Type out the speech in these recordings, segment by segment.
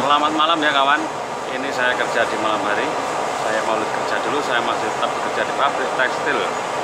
Selamat malam ya kawan. Ini saya kerja di malam hari. Saya mau kerja dulu. Saya masih tetap bekerja di pabrik tekstil.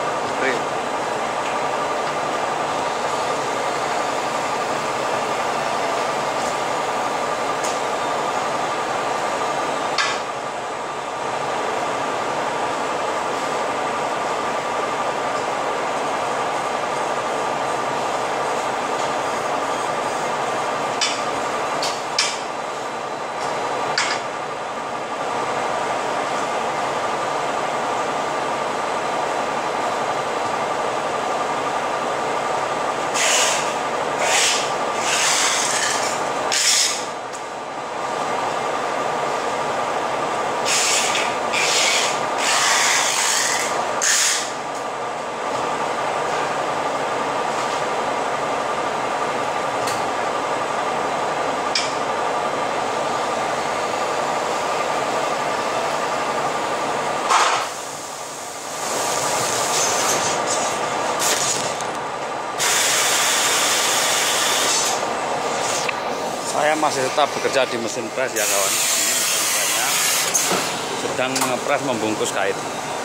Saya masih tetap bekerja di mesin pres ya kawan. Ini mesin presnya sedang mengepres membungkus kain.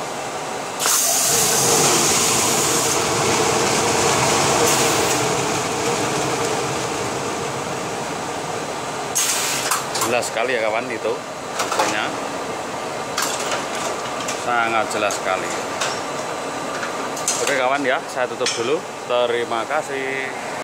Jelas sekali ya kawan, itu hasilnya sangat jelas sekali. Oke kawan ya, saya tutup dulu. Terima kasih.